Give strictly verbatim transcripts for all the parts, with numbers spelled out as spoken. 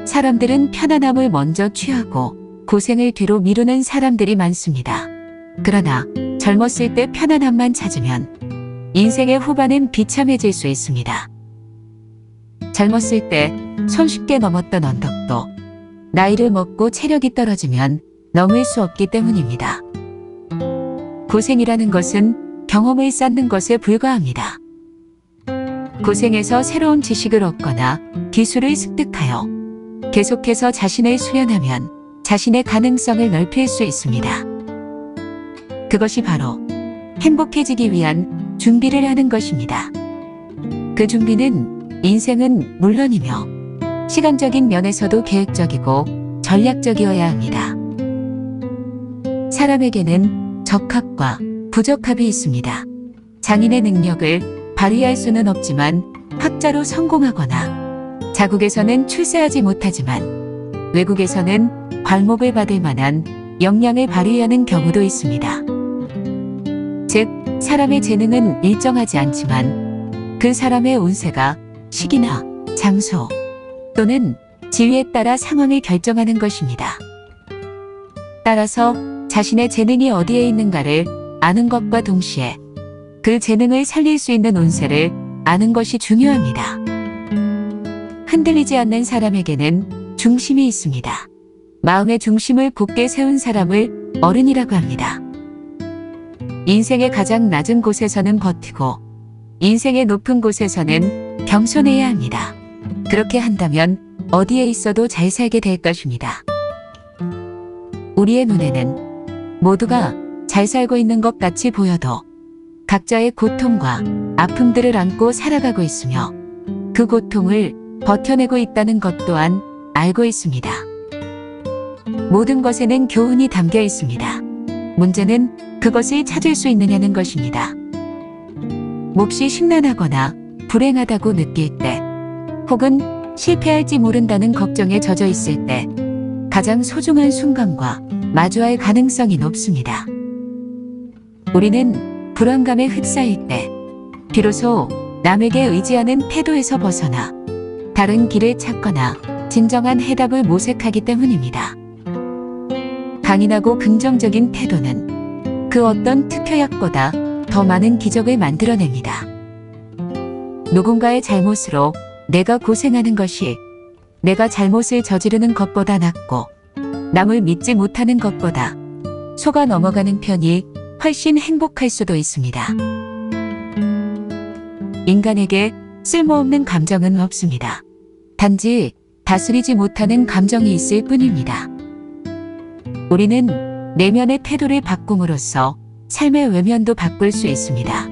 사람들은 편안함을 먼저 취하고 고생을 뒤로 미루는 사람들이 많습니다. 그러나 젊었을 때 편안함만 찾으면 인생의 후반은 비참해질 수 있습니다. 젊었을 때 손쉽게 넘었던 언덕도 나이를 먹고 체력이 떨어지면 넘을 수 없기 때문입니다. 고생이라는 것은 경험을 쌓는 것에 불과합니다. 고생해서 새로운 지식을 얻거나 기술을 습득하여 계속해서 자신을 수련하면 자신의 가능성을 넓힐 수 있습니다. 그것이 바로 행복해지기 위한 준비를 하는 것입니다. 그 준비는 인생은 물론이며 시간적인 면에서도 계획적이고 전략적이어야 합니다. 사람에게는 적합과 부적합이 있습니다. 장인의 능력을 발휘할 수는 없지만 학자로 성공하거나 자국에서는 출세하지 못하지만 외국에서는 괄목을 받을 만한 역량을 발휘하는 경우도 있습니다. 즉, 사람의 재능은 일정하지 않지만 그 사람의 운세가 시기나 장소 또는 지위에 따라 상황을 결정하는 것입니다. 따라서 자신의 재능이 어디에 있는가를 아는 것과 동시에 그 재능을 살릴 수 있는 운세를 아는 것이 중요합니다. 흔들리지 않는 사람에게는 중심이 있습니다. 마음의 중심을 굳게 세운 사람을 어른이라고 합니다. 인생의 가장 낮은 곳에서는 버티고 인생의 높은 곳에서는 겸손해야 합니다. 그렇게 한다면 어디에 있어도 잘 살게 될 것입니다. 우리의 눈에는 모두가 잘 살고 있는 것 같이 보여도 각자의 고통과 아픔들을 안고 살아가고 있으며 그 고통을 버텨내고 있다는 것 또한 알고 있습니다. 모든 것에는 교훈이 담겨 있습니다. 문제는 그것을 찾을 수 있느냐는 것입니다. 몹시 심란하거나 불행하다고 느낄 때 혹은 실패할지 모른다는 걱정에 젖어 있을 때 가장 소중한 순간과 마주할 가능성이 높습니다. 우리는 불안감에 휩싸일 때 비로소 남에게 의지하는 태도에서 벗어나 다른 길을 찾거나 진정한 해답을 모색하기 때문입니다. 강인하고 긍정적인 태도는 그 어떤 투표약보다 더 많은 기적을 만들어냅니다. 누군가의 잘못으로 내가 고생하는 것이 내가 잘못을 저지르는 것보다 낫고 남을 믿지 못하는 것보다 속아 넘어가는 편이 훨씬 행복할 수도 있습니다. 인간에게 쓸모없는 감정은 없습니다. 단지 다스리지 못하는 감정이 있을 뿐입니다. 우리는 내면의 태도를 바꿈으로써 삶의 외면도 바꿀 수 있습니다.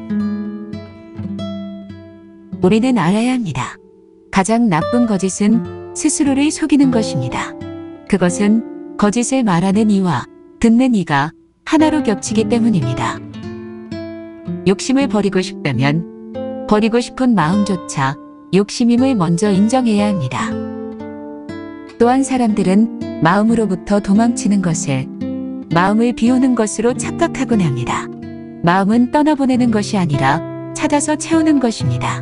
우리는 알아야 합니다. 가장 나쁜 거짓은 스스로를 속이는 것입니다. 그것은 거짓을 말하는 이와 듣는 이가 하나로 겹치기 때문입니다. 욕심을 버리고 싶다면 버리고 싶은 마음조차 욕심임을 먼저 인정해야 합니다. 또한 사람들은 마음으로부터 도망치는 것을 마음을 비우는 것으로 착각하곤 합니다. 마음은 떠나보내는 것이 아니라 찾아서 채우는 것입니다.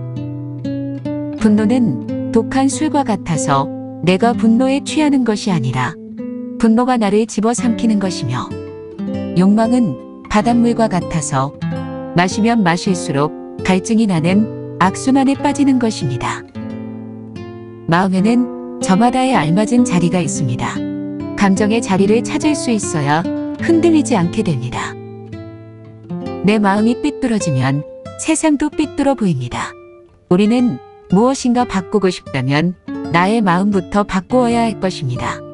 분노는 독한 술과 같아서 내가 분노에 취하는 것이 아니라 분노가 나를 집어삼키는 것이며 욕망은 바닷물과 같아서 마시면 마실수록 갈증이 나는 악순환에 빠지는 것입니다. 마음에는 저마다에 알맞은 자리가 있습니다. 감정의 자리를 찾을 수 있어야 흔들리지 않게 됩니다. 내 마음이 삐뚤어지면 세상도 삐뚤어 보입니다. 우리는 무엇인가 바꾸고 싶다면 나의 마음부터 바꾸어야 할 것입니다.